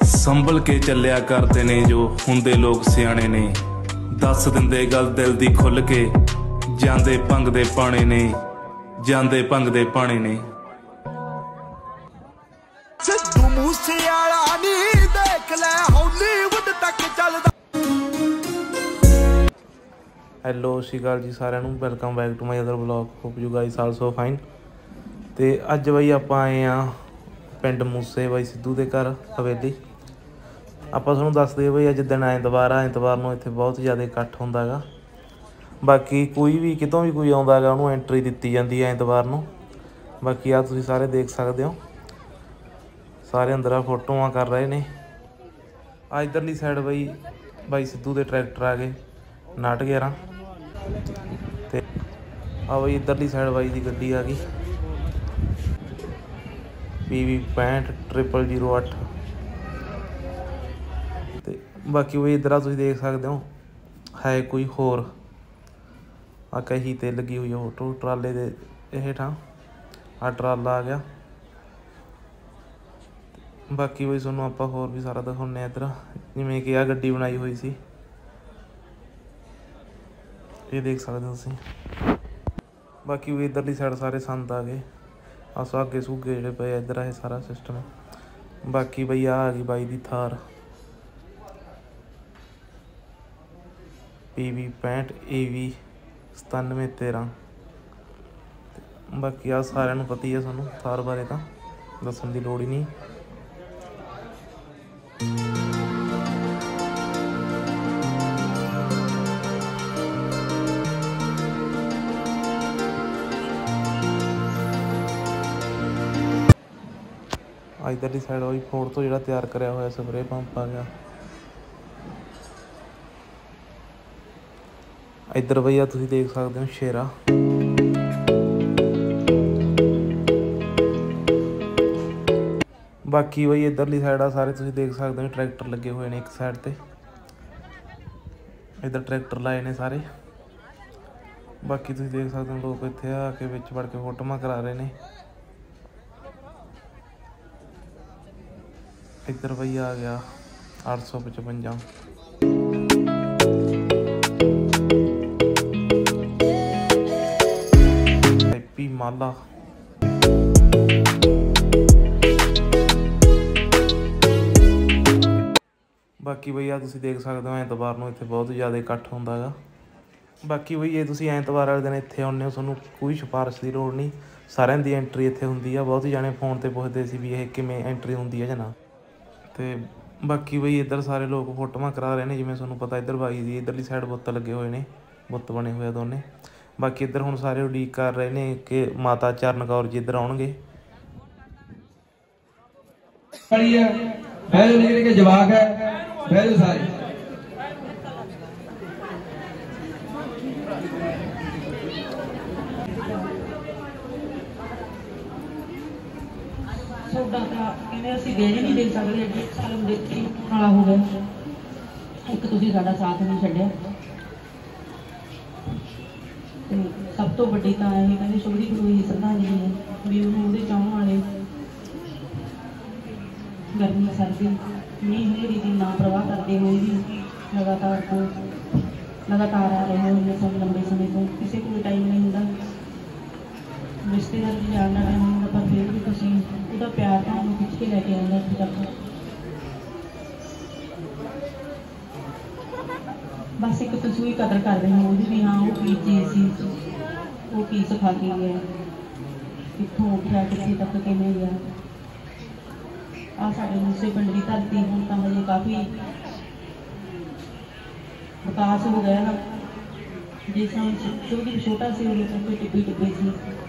संभल के चलिया करते ने जो हुंदे लोग सियाणे ने, दस दिंदे गल दिल दी खुल के, जांदे भंग दे पाने ने, जांदे भंग दे पाने ने। सिद्धू मूसेवाला नी देख ले हॉलीवुड तक चलदा। हैलो सत श्री अकाल जी सारिਆਂ ਨੂੰ, welcome back to my other blog. Hope you guys also fine. तो अज बई आप आए हाँ पिंड मूसे बाई सिद्धू के घर हवेली। ਆਪਾਂ ਤੁਹਾਨੂੰ ਦੱਸ ਦਈਏ ਬਈ ਅੱਜ ਦਿਨ ਐਤਵਾਰ ਨੂੰ ਇੱਥੇ ਬਹੁਤ ਜ਼ਿਆਦਾ ਇਕੱਠ ਹੁੰਦਾ ਗਾ। ਬਾਕੀ ਕੋਈ ਵੀ ਕਿਤੋਂ ਵੀ ਕੋਈ ਆਉਂਦਾ ਗਾ ਉਹਨੂੰ ਐਂਟਰੀ ਦਿੱਤੀ ਜਾਂਦੀ ਹੈ ਐਤਵਾਰ ਨੂੰ। ਬਾਕੀ ਆ ਤੁਸੀਂ ਸਾਰੇ ਦੇਖ ਸਕਦੇ ਹੋ, ਸਾਰੇ ਅੰਦਰ ਫੋਟੋਆਂ ਕਰ ਰਹੇ ਨੇ। ਆ ਇੱਧਰਲੀ ਸਾਈਡ ਬਈ ਬਾਈ ਸਿੱਧੂ ਦੇ ਟਰੈਕਟਰ ਆ ਗਏ 911 ਤੇ ਆ ਬਈ ਇੱਧਰਲੀ ਸਾਈਡ ਬਾਈ ਦੀ ਗੱਡੀ ਆ ਗਈ PV 65 008। बाकी वो इधर तुम देख सकते हो है कोई होर आ कही ते लगी हुई है फोटो ट्राले दे हेठां आ ट्राला आ गया। बाकी बई तुहानूं आपां होर भी सारा दिखाने इधर जिवें कि आ गड्डी बनाई हुई सी, ये देख सकते हो तुसीं। बाकी वो इधरली साइड सारे संद आ गए, आ सुहागे सूगे जिहड़े पे इधर है सारा सिस्टम। बाकी बई आ गई बाई दी थार PV 65 AV 9713। बाकी आ सारिਆਂ ਨੂੰ पता ही है ਸਾਨੂੰ थार बारे तो दसन की लोड़ ही नहीं। इधरली साइड वही फोड़ तो जो तैयार कराया हुआ स्प्रे पंप आ गया। इधर भैया तुम देख सकते हो शेरा। बाकी बई इधरली साइड आ सारे तुम देख सकते हो ट्रैक्टर लगे हुए हैं एक साइड ते, इधर ट्रैक्टर लाए ने सारे। बाकी तुम देख सकते हो लोग इत्थे आके विच वड़ के फोटोआं करा रहे हैं। इधर भैया आ गया 855 माला। बाकी भैया तुम देख सकते हो ऐतवार को इतने बहुत ज़्यादा इकट्ठ होंदा गा। बाकी भई जे तुम ऐतवार वाले दिन इतने आने हो तुहानूं कोई सिफारिश की लोड़ नहीं, सारिਆਂ ਦੀ एंट्री इतने होंदी है। बहुत जाने फोन पर पुछदे सी भी ये किवें एंट्री होंदी है जां ना। ते बाकी बई इधर सारे लोग फोटोआं करा रहे हैं जिवें तुहानूं पता इधर बाई दी इधरली साइड बुत्त लगे हुए हैं, बुत्त बने हुए दोनों। बाकी इधर हुण सारे उड़ीक कर रहे हैं कि माता चरण कौर जी इधर आउणगे। जवाक है सारे देने नहीं दे सकते, एक साल देखी वाला हो गया। एक तुसीं साडा साथ नहीं छड्डिया। सब तो वड्डी तां ये कहंदे शुभरी गुरू ही श्रद्धांजलि है भी उन्होंने चाहण वाले गर्मी सर्दी मीह हनेरी की ना प्रवाह करते हुए भी लगातार आ रहे हैं सब लंबे समय तो किसी को टाइम नहीं होता, रिश्तेदार भी जानना टाइम होगा, पर फिर भी तुसीं ਉਹਦਾ प्यार ਤੁਹਾਨੂੰ खिंच के लैके आਉਂਦਾ ਇੱਥੇ तक। बस एक तुसीं ही कदर कर रहे हो भी हाँ वो की चीज़ सी, वो की सिखा के गया, कितों उठा कितने तक किमें गया। आ साडे मूसे पिंड की धरती हुण तां हजे काफ़ी विकास हो गया ना। जिस समय जो भी छोटा सी उदों तक टिब्बे सी,